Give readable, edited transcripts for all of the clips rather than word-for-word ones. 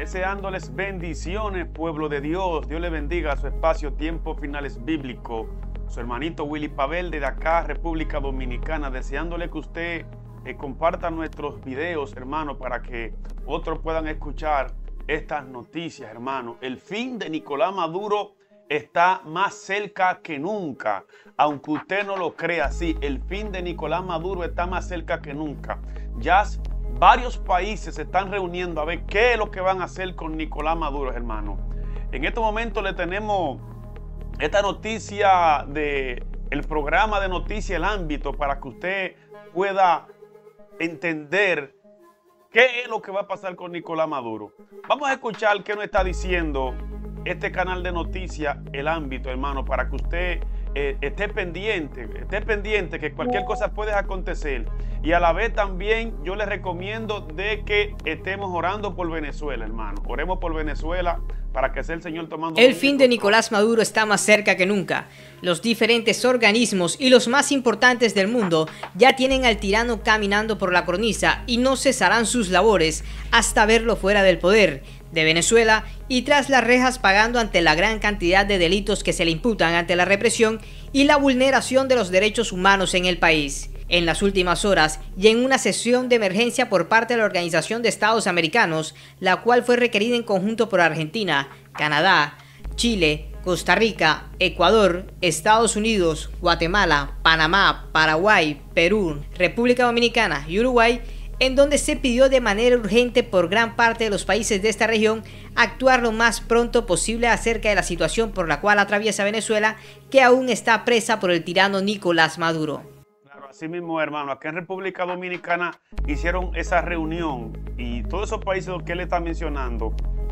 Deseándoles bendiciones, pueblo de Dios. Dios le bendiga a su espacio Tiempo Finales Bíblico. Su hermanito Willy Pavel desde acá, República Dominicana, deseándole que usted comparta nuestros videos, hermano, para que otros puedan escuchar estas noticias, hermano. El fin de Nicolás Maduro está más cerca que nunca. Aunque usted no lo crea así, el fin de Nicolás Maduro está más cerca que nunca. Ya varios países se están reuniendo a ver qué es lo que van a hacer con Nicolás Maduro, hermano. En este momento le tenemos esta noticia del programa de noticias El Ámbito para que usted pueda entender qué es lo que va a pasar con Nicolás Maduro. Vamos a escuchar qué nos está diciendo este canal de noticias El Ámbito, hermano, para que usted esté pendiente que cualquier cosa puede acontecer. Y a la vez también yo les recomiendo de que estemos orando por Venezuela, hermano. Oremos por Venezuela para que sea el Señor tomando... El fin de Nicolás Maduro está más cerca que nunca. Los diferentes organismos y los más importantes del mundo ya tienen al tirano caminando por la cornisa y no cesarán sus labores hasta verlo fuera del poder de Venezuela y tras las rejas pagando ante la gran cantidad de delitos que se le imputan ante la represión y la vulneración de los derechos humanos en el país. En las últimas horas y en una sesión de emergencia por parte de la Organización de Estados Americanos, la cual fue requerida en conjunto por Argentina, Canadá, Chile, Costa Rica, Ecuador, Estados Unidos, Guatemala, Panamá, Paraguay, Perú, República Dominicana y Uruguay, en donde se pidió de manera urgente por gran parte de los países de esta región actuar lo más pronto posible acerca de la situación por la cual atraviesa Venezuela, que aún está presa por el tirano Nicolás Maduro. Claro, así mismo, hermano, acá en República Dominicana hicieron esa reunión y todos esos países que él está mencionando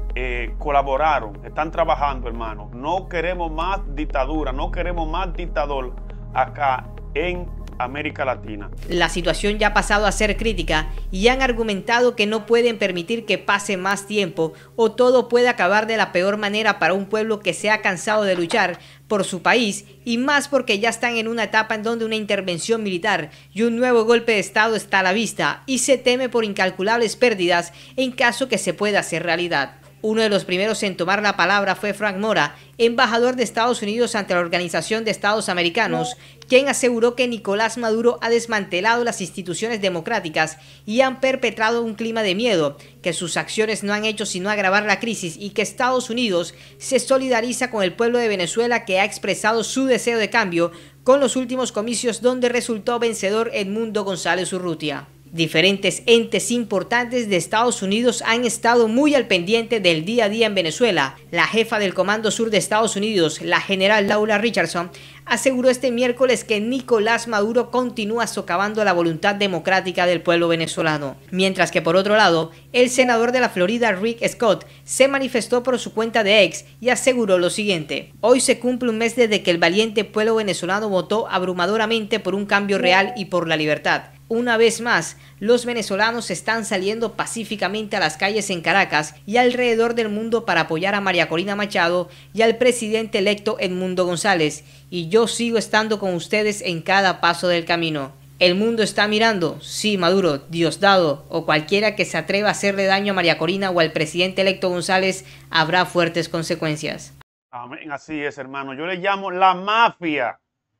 colaboraron, están trabajando, hermano. No queremos más dictadura, no queremos más dictador acá en América Latina. La situación ya ha pasado a ser crítica y han argumentado que no pueden permitir que pase más tiempo o todo puede acabar de la peor manera para un pueblo que se ha cansado de luchar por su país y más porque ya están en una etapa en donde una intervención militar y un nuevo golpe de estado está a la vista y se teme por incalculables pérdidas en caso que se pueda hacer realidad. Uno de los primeros en tomar la palabra fue Frank Mora, embajador de Estados Unidos ante la Organización de Estados Americanos, quien aseguró que Nicolás Maduro ha desmantelado las instituciones democráticas y han perpetrado un clima de miedo, que sus acciones no han hecho sino agravar la crisis y que Estados Unidos se solidariza con el pueblo de Venezuela que ha expresado su deseo de cambio con los últimos comicios donde resultó vencedor Edmundo González Urrutia. Diferentes entes importantes de Estados Unidos han estado muy al pendiente del día a día en Venezuela. La jefa del Comando Sur de Estados Unidos, la general Laura Richardson, aseguró este miércoles que Nicolás Maduro continúa socavando la voluntad democrática del pueblo venezolano. Mientras que por otro lado, el senador de la Florida, Rick Scott, se manifestó por su cuenta de X y aseguró lo siguiente: hoy se cumple un mes desde que el valiente pueblo venezolano votó abrumadoramente por un cambio real y por la libertad. Una vez más, los venezolanos están saliendo pacíficamente a las calles en Caracas y alrededor del mundo para apoyar a María Corina Machado y al presidente electo Edmundo González. Y yo sigo estando con ustedes en cada paso del camino. El mundo está mirando, sí, Maduro, Diosdado o cualquiera que se atreva a hacerle daño a María Corina o al presidente electo González, habrá fuertes consecuencias. Amén, así es, hermano. Yo le llamo la mafia.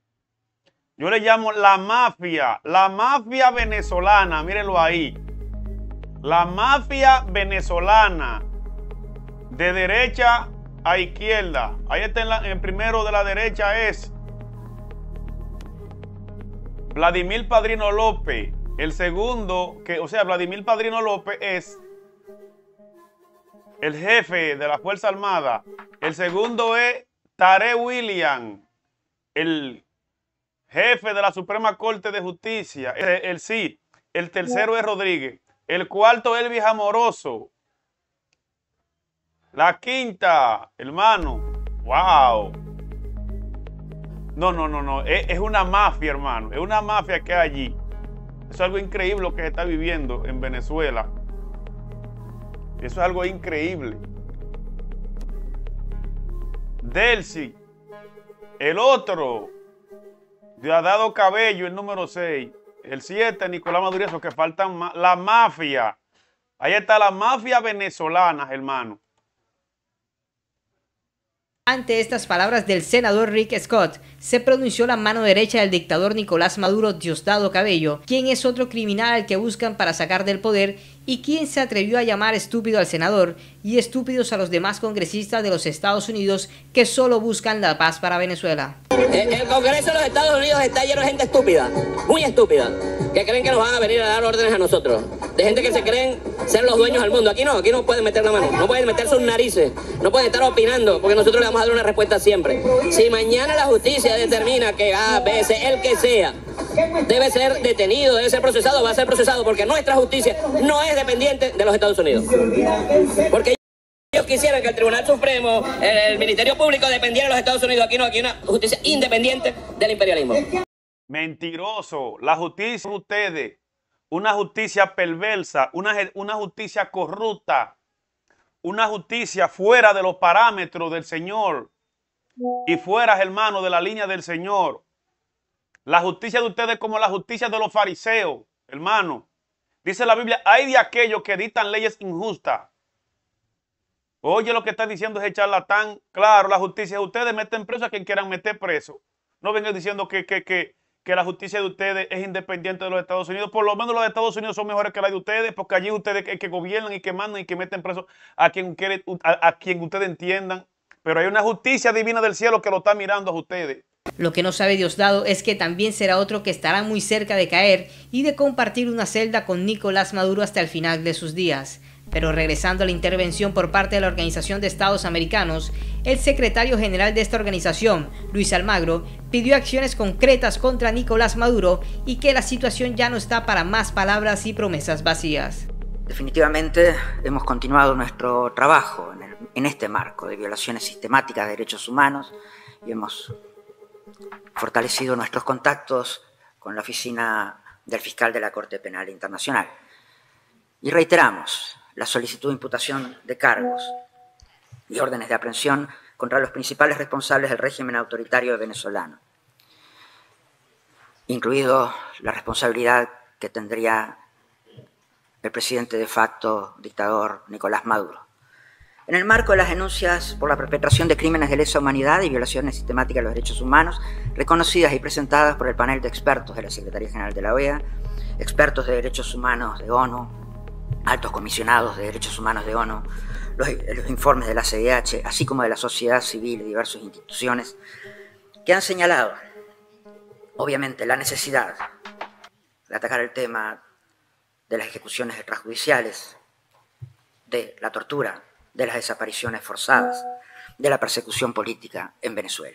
Yo le llamo la mafia venezolana, mírenlo ahí. La mafia venezolana, de derecha a izquierda. Ahí está el primero de la derecha es Vladimir Padrino López. El segundo, Vladimir Padrino López es el jefe de la Fuerza Armada. El segundo es Tarek William, el jefe de la Suprema Corte de Justicia. El tercero es Rodríguez. El cuarto es Elvis Amoroso. La quinta, hermano. ¡Wow! No. Es una mafia, hermano. Es una mafia que hay allí. Eso es algo increíble lo que se está viviendo en Venezuela. Eso es algo increíble. Delcy. El otro, Diosdado Cabello, el número 6. El 7, Nicolás Maduro, que faltan más. La mafia. Ahí está la mafia venezolana, hermano. Ante estas palabras del senador Rick Scott, se pronunció la mano derecha del dictador Nicolás Maduro, Diosdado Cabello, quien es otro criminal al que buscan para sacar del poder y quien se atrevió a llamar estúpido al senador y estúpidos a los demás congresistas de los Estados Unidos que solo buscan la paz para Venezuela. El Congreso de los Estados Unidos está lleno de gente estúpida, muy estúpida, que creen que nos van a venir a dar órdenes a nosotros, de gente que se creen ser los dueños del mundo. Aquí no pueden meter la mano, no pueden meter sus narices, no pueden estar opinando, porque nosotros le vamos a dar una respuesta siempre. Si mañana la justicia determina que A, B, C, el que sea, debe ser detenido, debe ser procesado, va a ser procesado, porque nuestra justicia no es dependiente de los Estados Unidos. Porque ellos quisieran que el Tribunal Supremo, el Ministerio Público dependiera de los Estados Unidos. Aquí hay una justicia independiente del imperialismo. Mentiroso. La justicia de ustedes, una justicia perversa, una justicia corrupta, una justicia fuera de los parámetros del Señor y fuera, hermano, de la línea del Señor. La justicia de ustedes es como la justicia de los fariseos, hermano. Dice la Biblia, hay de aquellos que dictan leyes injustas. Oye, lo que está diciendo es el charlatán. Claro, la justicia de ustedes meten preso a quien quieran meter preso. No vengan diciendo que la justicia de ustedes es independiente de los Estados Unidos. Por lo menos los Estados Unidos son mejores que la de ustedes, porque allí ustedes que gobiernan y que mandan y que meten preso a quien ustedes entiendan. Pero hay una justicia divina del cielo que lo está mirando a ustedes. Lo que no sabe Diosdado es que también será otro que estará muy cerca de caer y de compartir una celda con Nicolás Maduro hasta el final de sus días. Pero regresando a la intervención por parte de la Organización de Estados Americanos, el secretario general de esta organización, Luis Almagro, pidió acciones concretas contra Nicolás Maduro y que la situación ya no está para más palabras y promesas vacías. Definitivamente hemos continuado nuestro trabajo en este marco de violaciones sistemáticas de derechos humanos y hemos fortalecido nuestros contactos con la oficina del fiscal de la Corte Penal Internacional. Y reiteramos la solicitud de imputación de cargos y órdenes de aprehensión contra los principales responsables del régimen autoritario venezolano, incluido la responsabilidad que tendría el presidente de facto dictador Nicolás Maduro. En el marco de las denuncias por la perpetración de crímenes de lesa humanidad y violaciones sistemáticas de los derechos humanos, reconocidas y presentadas por el panel de expertos de la Secretaría General de la OEA, expertos de derechos humanos de ONU, altos comisionados de derechos humanos de ONU, los informes de la CIDH, así como de la sociedad civil y diversas instituciones, que han señalado, obviamente, la necesidad de atacar el tema de las ejecuciones extrajudiciales, de la tortura, de las desapariciones forzadas, de la persecución política en Venezuela.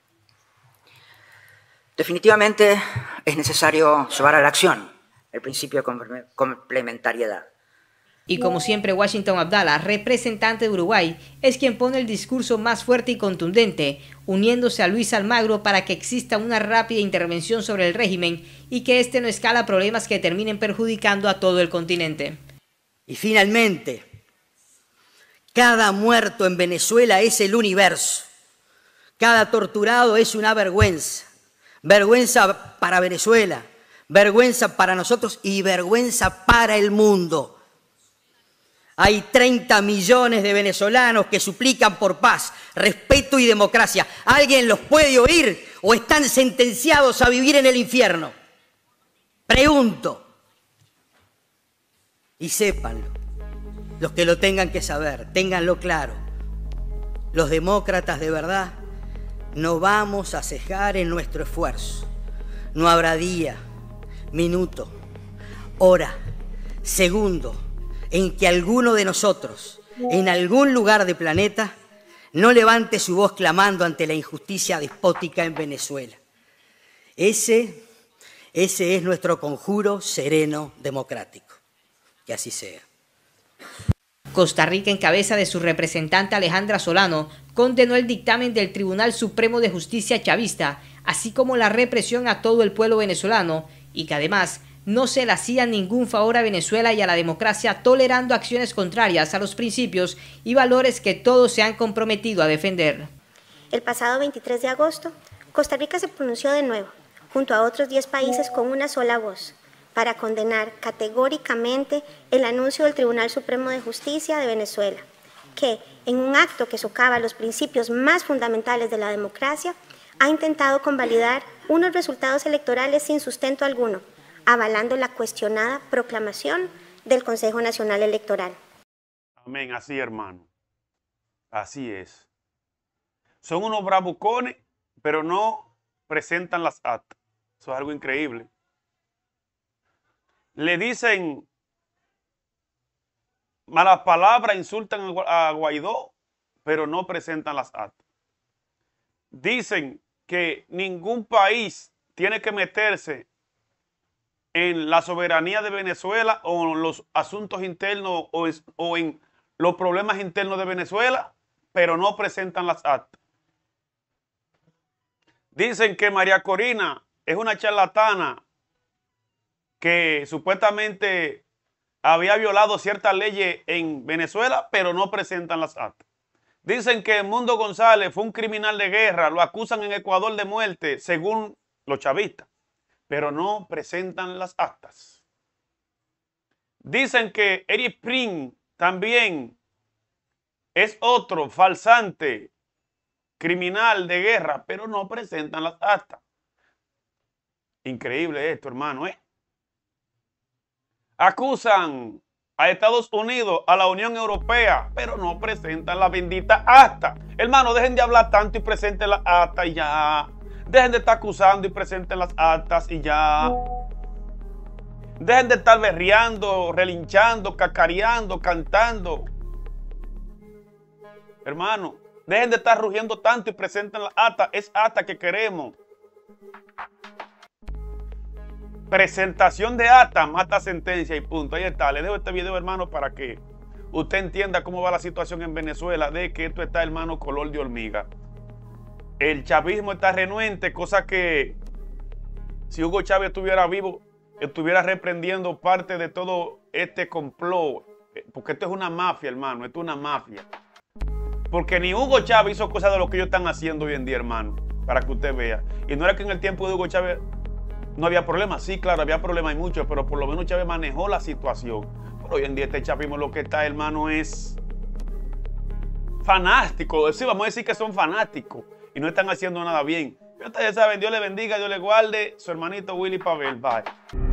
Definitivamente es necesario llevar a la acción el principio de complementariedad. Y como siempre, Washington Abdala, representante de Uruguay, es quien pone el discurso más fuerte y contundente, uniéndose a Luis Almagro para que exista una rápida intervención sobre el régimen y que éste no escala problemas que terminen perjudicando a todo el continente. Y finalmente, cada muerto en Venezuela es el universo. Cada torturado es una vergüenza. Vergüenza para Venezuela, vergüenza para nosotros y vergüenza para el mundo. Hay 30 millones de venezolanos que suplican por paz, respeto y democracia. ¿Alguien los puede oír o están sentenciados a vivir en el infierno? Pregunto. Y sépanlo. Los que lo tengan que saber, ténganlo claro. Los demócratas de verdad no vamos a cejar en nuestro esfuerzo. No habrá día, minuto, hora, segundo en que alguno de nosotros, en algún lugar del planeta, no levante su voz clamando ante la injusticia despótica en Venezuela. Ese es nuestro conjuro sereno democrático. Que así sea. Costa Rica, en cabeza de su representante Alejandra Solano, condenó el dictamen del Tribunal Supremo de Justicia chavista, así como la represión a todo el pueblo venezolano, y que además no se le hacía ningún favor a Venezuela y a la democracia, tolerando acciones contrarias a los principios y valores que todos se han comprometido a defender. El pasado 23 de agosto, Costa Rica se pronunció de nuevo, junto a otros 10 países con una sola voz, para condenar categóricamente el anuncio del Tribunal Supremo de Justicia de Venezuela, que, en un acto que socava los principios más fundamentales de la democracia, ha intentado convalidar unos resultados electorales sin sustento alguno, avalando la cuestionada proclamación del Consejo Nacional Electoral. Amén, así hermano, así es. Son unos bravucones, pero no presentan las actas. Eso es algo increíble. Le dicen malas palabras, insultan a Guaidó, pero no presentan las actas. Dicen que ningún país tiene que meterse en la soberanía de Venezuela o en los asuntos internos o en los problemas internos de Venezuela, pero no presentan las actas. Dicen que María Corina es una charlatana que supuestamente había violado ciertas leyes en Venezuela, pero no presentan las actas. Dicen que Edmundo González fue un criminal de guerra, lo acusan en Ecuador de muerte, según los chavistas, pero no presentan las actas. Dicen que Eric Pring también es otro falsante, criminal de guerra, pero no presentan las actas. Increíble esto, hermano, ¿eh? Acusan a Estados Unidos, a la Unión Europea, pero no presentan la bendita acta. Hermano, dejen de hablar tanto y presenten las actas y ya. Dejen de estar acusando y presenten las actas y ya. Dejen de estar berreando, relinchando, cacareando, cantando. Hermano, dejen de estar rugiendo tanto y presenten las actas. Es acta que queremos. Presentación de acta, mata sentencia y punto. Ahí está. Le dejo este video, hermano, para que usted entienda cómo va la situación en Venezuela, de que esto está, hermano, color de hormiga. El chavismo está renuente, cosa que si Hugo Chávez estuviera vivo, estuviera reprendiendo parte de todo este complot. Porque esto es una mafia, hermano, esto es una mafia. Porque ni Hugo Chávez hizo cosas de lo que ellos están haciendo hoy en día, hermano, para que usted vea. Y no era que en el tiempo de Hugo Chávez no había problemas. Sí, claro, había problemas y muchos, pero por lo menos Chávez manejó la situación. Pero hoy en día este chavismo lo que está, hermano, es fanático. Sí, vamos a decir que son fanáticos y no están haciendo nada bien. Pero ustedes saben, Dios le bendiga, Dios le guarde. Su hermanito Willy Pavel. Bye.